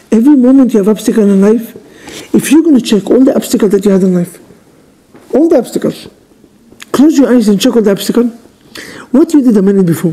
Every moment you have obstacle in life, if you're going to check all the obstacles that you had in life, all the obstacles, close your eyes and check all the obstacles, what you did a minute before,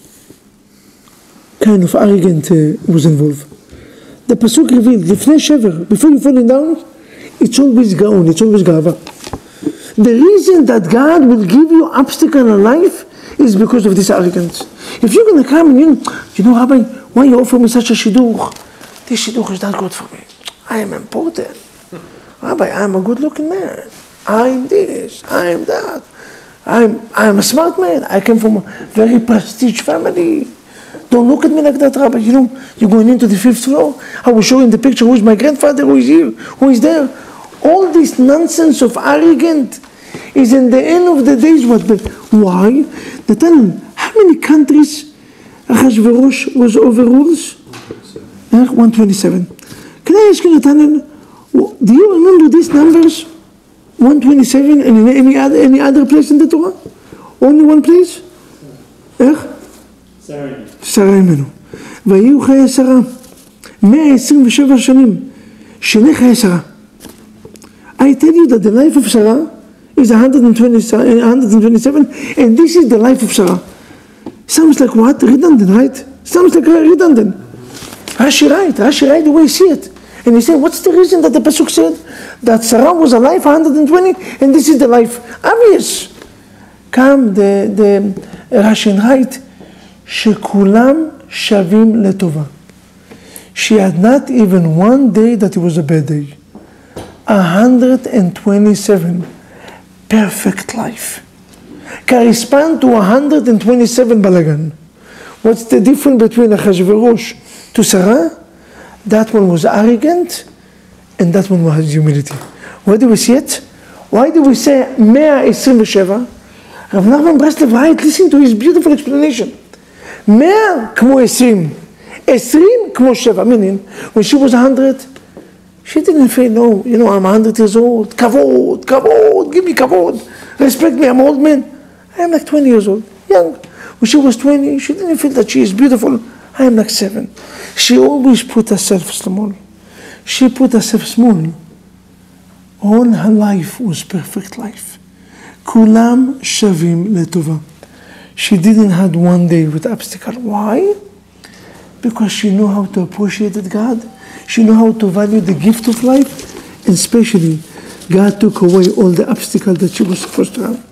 kind of arrogant was involved. The Pasuk revealed, before you falling down, it's always gaon, it's always gava. The reason that God will give you obstacle in life is because of this arrogance. If you're going to come and you know, Rabbi, why you offer me such a shidduch? This shidduch is not good for me. I am important. Rabbi, I'm a good looking man. I'm this, I'm that. I'm a smart man. I came from a very prestige family. Don't look at me like that, Rabbi. You know, you're going into the 5th floor. I will show you in the picture who is my grandfather, who is here, who is there. All this nonsense of arrogant is in the end of the days what? Why? They tell them, how many countries Achashverosh was overrules? 127. Can I ask you, Nathaniel, do you remember these numbers? 127 and in any other place in the Torah? Only one place? שרה ממנו. ויהיו חיי שרה 127 שנים. שני חיי שרה. I tell you that the life of Sarah is 127 and this is the life of Sarah. Sounds like what? Redundant, right? Sounds like redundant. Rashi right the way you see it. And he said, what's the reason that the Pasuk said that Sarah was alive 120 and this is the life? Obvious. Come the Rashi right. שכולם שווים לטובה. She had not even one day that it was a bad day. 127 perfect life. Correspond to 127 balagan. What's the difference between Achashverosh to Sarah? That one was arrogant and that one was humility. Where do we see it? Why do we say 127? Rav Nachman Breslev, right? Listen to his beautiful explanation. 100 כמו 20, 20 כמו 7, meaning when she was 100, she didn't feel, no, you know, I'm 100 years old, kavod, give me kavod, respect me, I'm old man. I am like 20 years old, young. When she was 20, she didn't feel that she is beautiful. I am like 7. She always put herself small. She put herself small. All her life was perfect life. כולם שווים לטובה. She didn't have one day with obstacle. Why? Because she knew how to appreciate God. She knew how to value the gift of life. And especially, God took away all the obstacles that she was supposed to have.